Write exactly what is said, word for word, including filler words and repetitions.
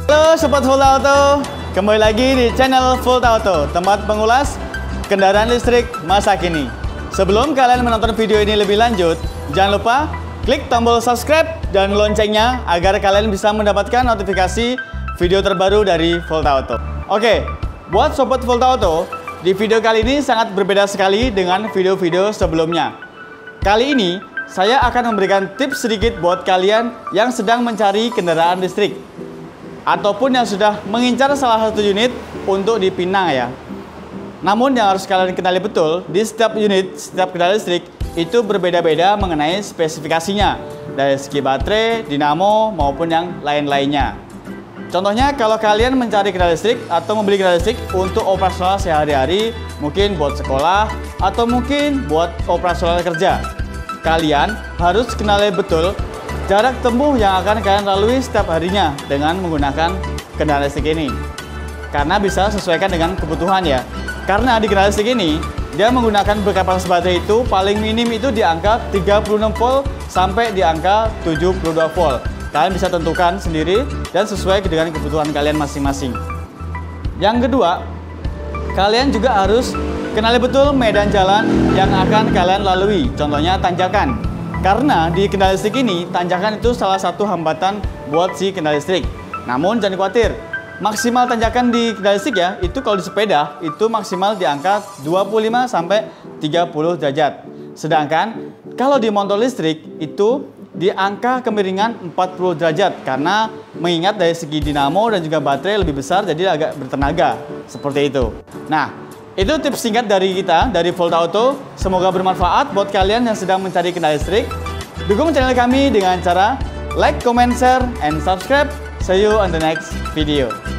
Halo Sobat Volta Auto, kembali lagi di channel Volta Auto, tempat pengulas kendaraan listrik masa kini. Sebelum kalian menonton video ini lebih lanjut, jangan lupa klik tombol subscribe dan loncengnya agar kalian bisa mendapatkan notifikasi video terbaru dari Volta Auto. Oke, buat Sobat Volta Auto, di video kali ini sangat berbeda sekali dengan video-video sebelumnya. Kali ini, saya akan memberikan tips sedikit buat kalian yang sedang mencari kendaraan listrik ataupun yang sudah mengincar salah satu unit untuk dipinang ya. Namun yang harus kalian kenali betul, di setiap unit, setiap kendaraan listrik itu berbeda-beda mengenai spesifikasinya dari segi baterai, dinamo maupun yang lain-lainnya. Contohnya kalau kalian mencari kendaraan listrik atau membeli kendaraan listrik untuk operasional sehari-hari, mungkin buat sekolah atau mungkin buat operasional kerja, kalian harus kenali betul jarak tempuh yang akan kalian lalui setiap harinya dengan menggunakan kendaraan listrik ini. Karena bisa sesuaikan dengan kebutuhan ya. Karena di kendaraan listrik ini, dia menggunakan berkapasitas baterai itu paling minim itu di angka tiga puluh enam volt sampai di angka tujuh puluh dua volt. Kalian bisa tentukan sendiri dan sesuai dengan kebutuhan kalian masing-masing. Yang kedua, kalian juga harus kenali betul medan jalan yang akan kalian lalui. Contohnya tanjakan. Karena di kendaraan listrik ini, tanjakan itu salah satu hambatan buat si kendaraan listrik. Namun jangan khawatir, maksimal tanjakan di kendaraan listrik ya, itu kalau di sepeda, itu maksimal di angka dua puluh lima sampai tiga puluh derajat. Sedangkan kalau di motor listrik, itu di angka kemiringan empat puluh derajat. Karena mengingat dari segi dinamo dan juga baterai lebih besar, jadi agak bertenaga. Seperti itu. Nah, itu tips singkat dari kita, dari Volta Auto. Semoga bermanfaat buat kalian yang sedang mencari kendaraan listrik. Dukung channel kami dengan cara like, comment, share, and subscribe. See you on the next video.